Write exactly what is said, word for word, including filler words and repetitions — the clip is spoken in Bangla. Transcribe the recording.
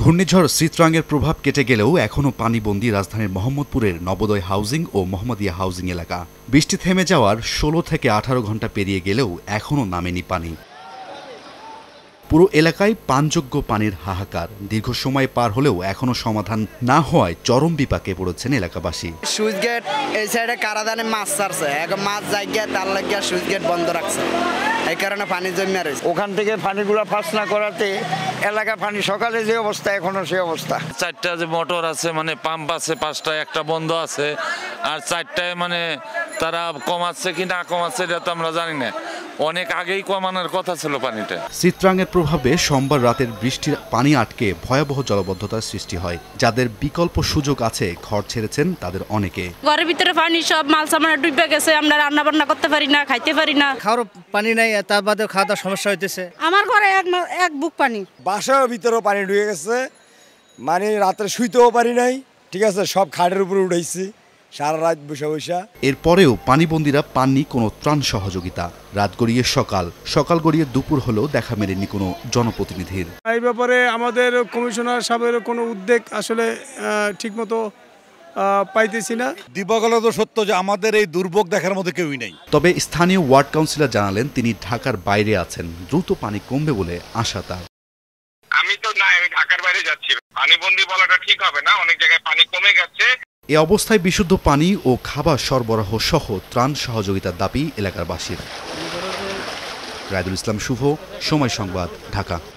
ঘূর্ণিঝড় সিত্রাংয়ের প্রভাব কেটে গেলেও এখনও পানিবন্দী রাজধানীর মোহাম্মদপুরের নবোদয় হাউজিং ও মোহাম্মদিয়া হাউজিং এলাকা। বৃষ্টি থেমে যাওয়ার ষোলো থেকে আঠারো ঘন্টা পেরিয়ে গেলেও এখনও নামেনি পানি। পুরো এলাকায় পানযোগ্য পানির হাহাকার। দীর্ঘ সময় পার হলেও এখনো সমাধান না হওয়ায় চরম বিপাকে পড়েছেন এলাকাবাসী। সুইচ গেট এই সাইডে কারাদানে মাছ ছাড়ছে, এখন মাছ জায়গা তার লাগিয়া সুইচ গেট বন্ধ রাখছে, এই কারণে পানি জমে রয়েছে। ওখান থেকে পানিগুলো পাস না করাতে এলাকা পানি সকালে যে অবস্থা এখনো সেই অবস্থা। চারটা যে মোটর আছে মানে পাম্প আছে, পাঁচটায় একটা বন্ধ আছে, আর চারটায় মানে তারা কমাচ্ছে কি না কমাচ্ছে এটা তো আমরা জানি না। অনেক আগেই কমানোর কথা ছিল পানিটা। সিত্রাংয়ের প্রভাবে সোমবার রাতের বৃষ্টির পানি আটকে ভয়াবহ জলবদ্ধতার সৃষ্টি হয়। যাদের বিকল্প সুযোগ আছে ঘর ছেড়েছেন তাদের অনেকে। ঘরের ভিতরে পানি, সব মাল সামান ডুবে গেছে, আমরা রান্না বান্না করতে পারি না, খাইতে পারি না। খাওয়ার পানি নাই, তার বাদে খাওয়া দাওয়ার সমস্যা হইতেছে। আমার ঘরে এক এক বুক পানি, বাসার ভিতরেও পানি ঢুকে গেছে, মানে রাত্রে শুইতেও পারি নাই। ঠিক আছে, সব খাটের উপরে উঠাইছি সারা রাত বসে বসে। এরপরেও পানিবন্দীরা পাননি কোনো ত্রাণ সহযোগিতা। রাত গড়িয়ে সকাল, সকাল গড়িয়ে দুপুর হলেও দেখা মেলেনি কোনো জনপ্রতিনিধির। এই ব্যাপারে আমাদের কমিশনার সাহেবের কোনো উদ্যোগ আসলে ঠিকমতো পাইতেছি না। দিবাগত তো সত্য যে আমাদের এই দুর্ভোগ দেখার মধ্যে কেউই নেই। তবে স্থানীয় ওয়ার্ড কাউন্সিলর জানালেন তিনি ঢাকার বাইরে আছেন, দ্রুত পানি কমবে বলে আশা তার। আমি তো না, আমি ঢাকার বাইরে যাচ্ছি, পানিবন্দী বলাটা ঠিক হবে না, অনেক জায়গায় পানি কমে গেছে। এ অবস্থায় বিশুদ্ধ পানি ও খাবার সরবরাহ সহ ত্রাণ সহযোগিতার দাবি এলাকাবাসীর। রায়দুল ইসলাম শুভ, সময় সংবাদ, ঢাকা।